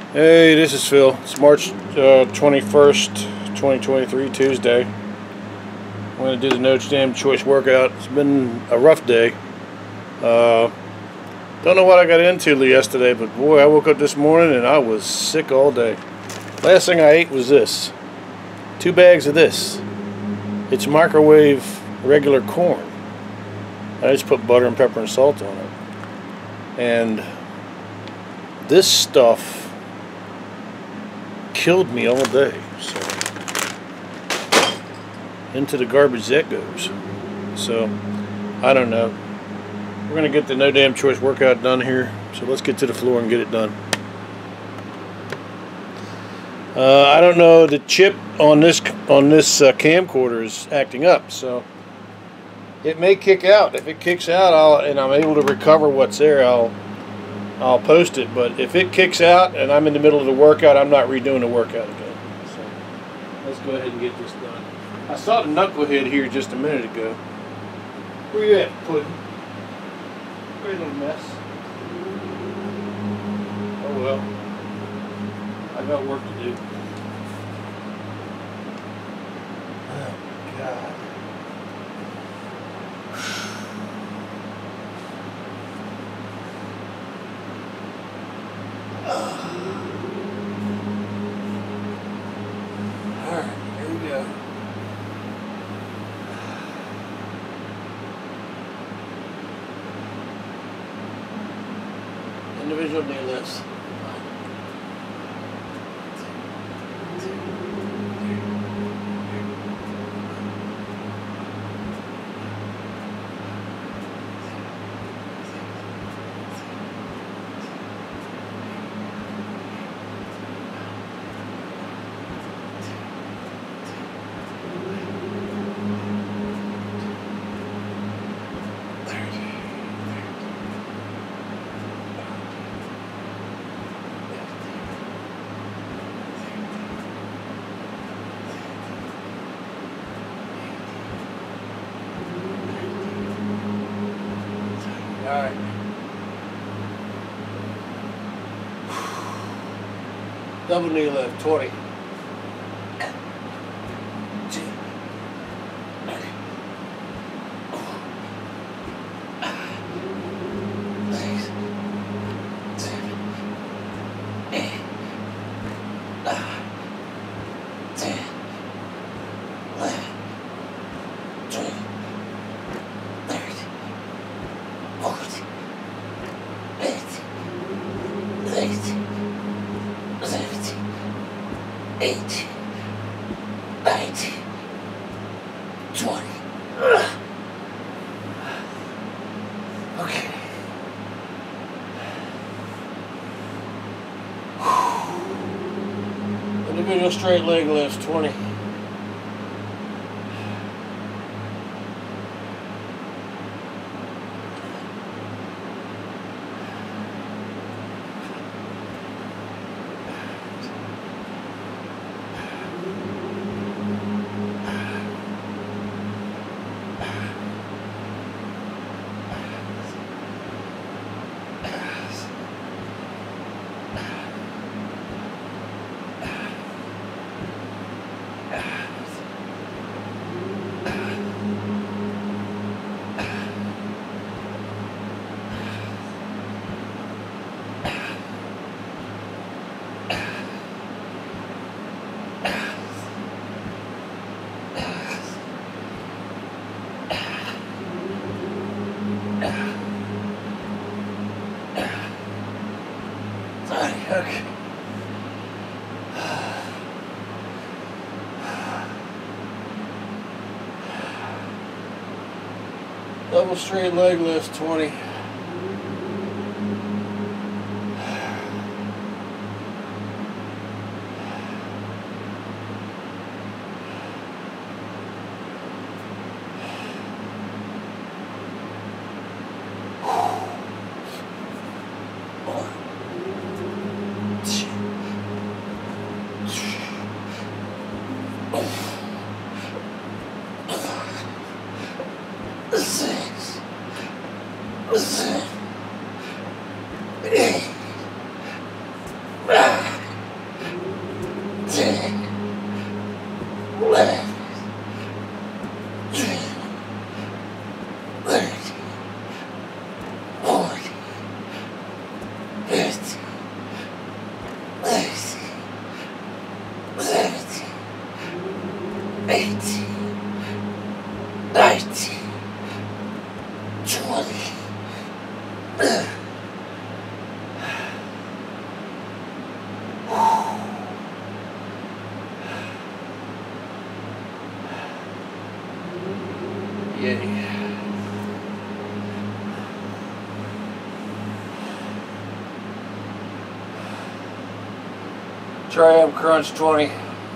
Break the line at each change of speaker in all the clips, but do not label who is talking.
Hey, this is Phil. It's March 21st, 2023, Tuesday. I'm going to do the Notre Dame choice workout. It's been a rough day. Don't know what I got into yesterday, but boy, I woke up this morning and I was sick all day. Last thing I ate was this. 2 bags of this. It's microwave regular corn. I just put butter and pepper and salt on it. And this stuff killed me all day, so into the garbage that goes. So I don't know, we're gonna get the No Damn Choice workout done here, so let's get to the floor and get it done. I don't know, the chip on this camcorder is acting up, so it may kick out. If it kicks out, and I'm able to recover what's there, I'll post it, but if it kicks out and I'm in the middle of the workout, I'm not redoing the workout again. So let's go ahead and get this done. I saw the knucklehead here just a minute ago. Where you at, Puddin'? Great little mess. Oh well. I got work to do. Oh God. Alright, here we go. Individual knee lifts. Alright. Double knee lift, 20. Eight, 19, 20. Okay. Individual straight leg lifts, 20. Okay. Double straight leg lifts, 20.
18, 19, 20. Yay. Triumph Crunch 20.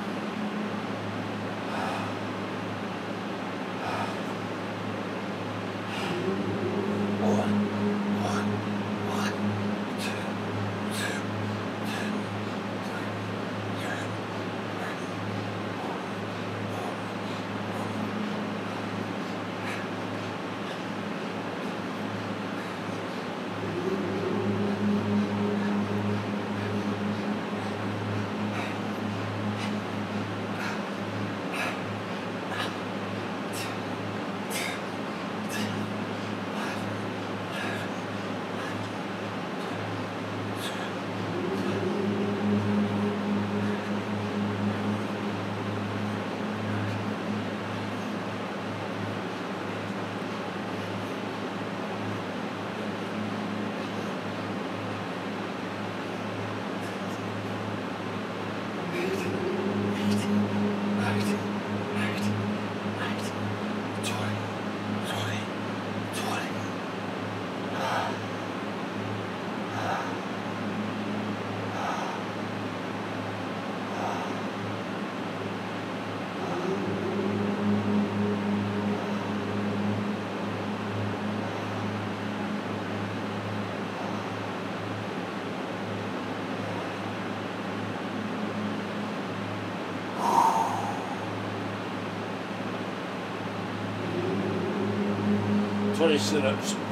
Sit-ups. 1,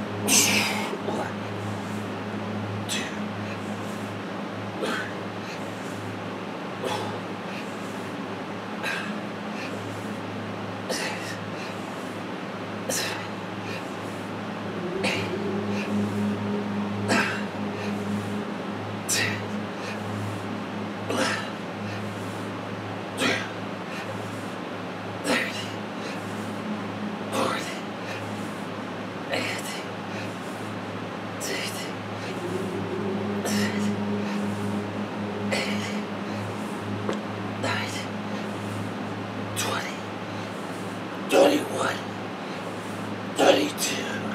2, 31, 32.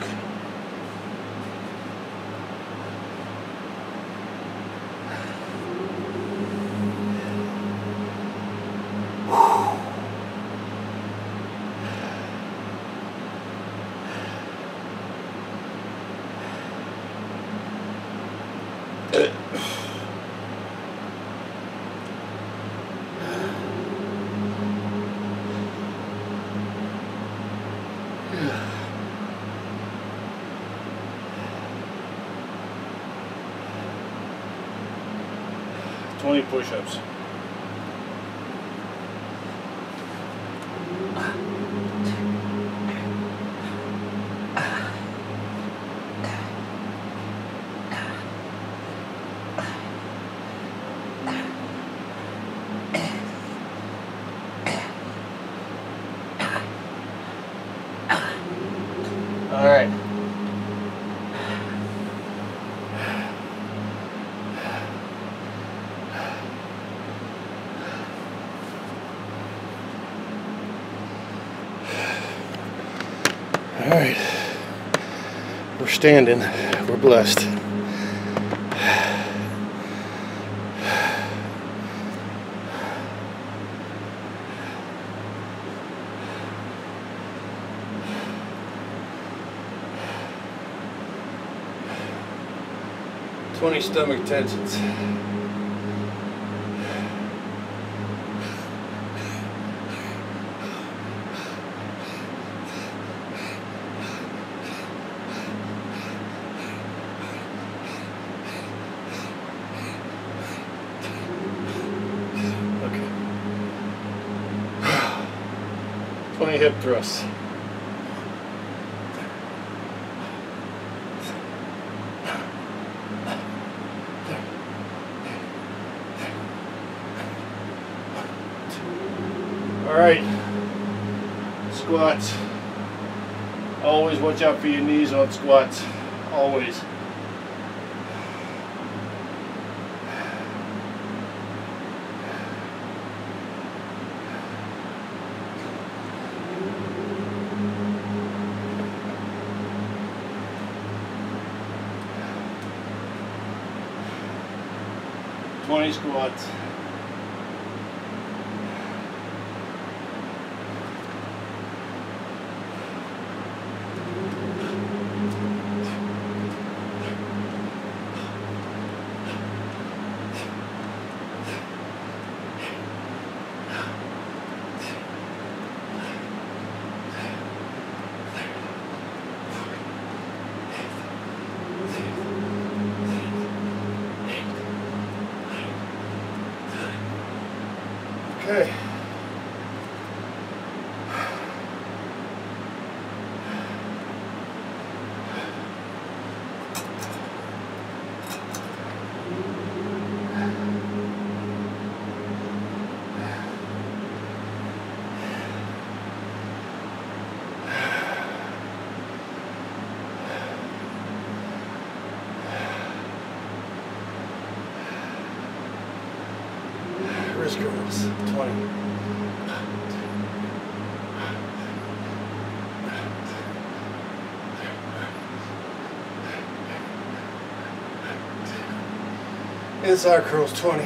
Twenty push-ups. All right. All right. We're standing. We're blessed. Twenty stomach tensions. Okay. 20 hip thrusts. All right. squats. Always watch out for your knees on squats. Always. Squats. Okay. Wrist curls, 20. Inside curls, 20.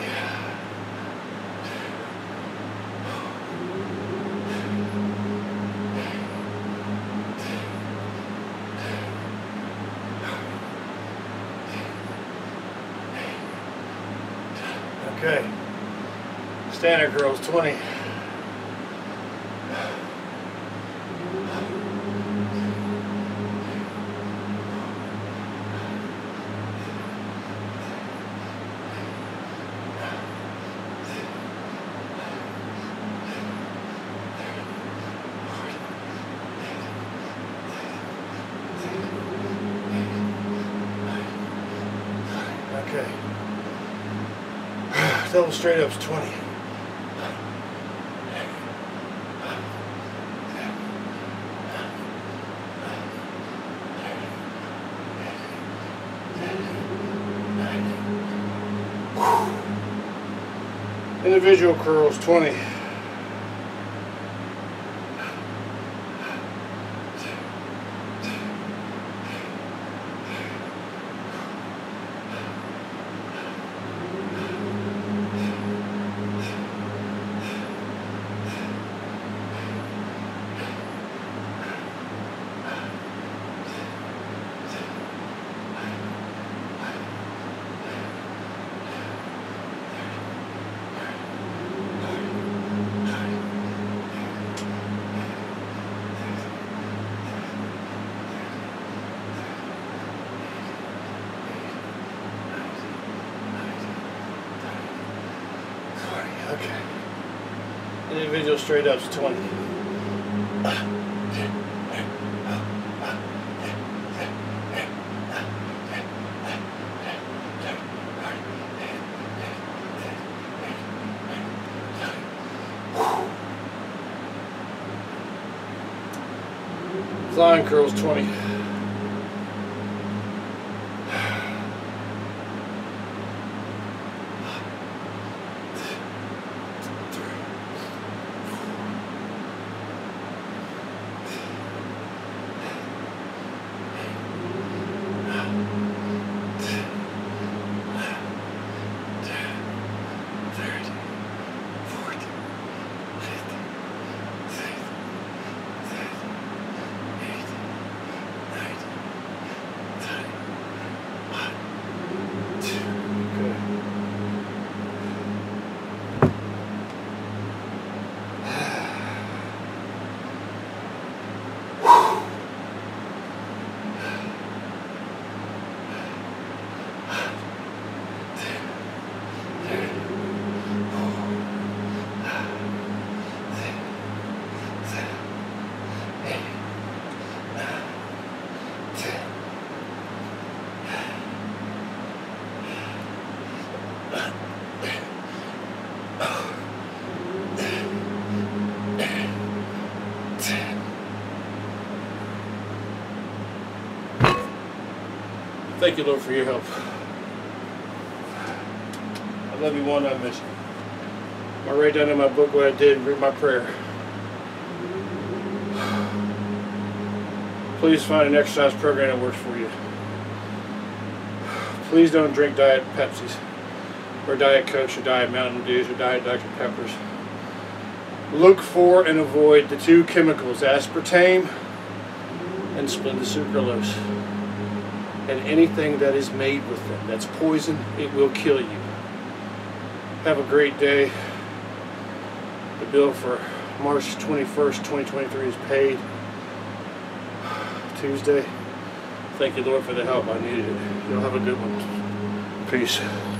Okay. Standard curls, 20. Okay. Double straight ups, 20. Individual curls, 20. Okay. Individual straight ups, 20. Flying curls, 20. Thank you, Lord, for your help. I love you, one, I miss you. I write down in my book what I did and read my prayer. Please find an exercise program that works for you. Please don't drink Diet Pepsis, or Diet Cokes, or Diet Mountain Dews, or Diet Dr. Peppers. Look for and avoid the two chemicals, aspartame and splendid-sucralose. And anything that is made with them, that's poison, it will kill you. Have a great day. The bill for March 21st, 2023 is paid. Tuesday. Thank you, Lord, for the help. I needed it. You'll have a good one. Peace.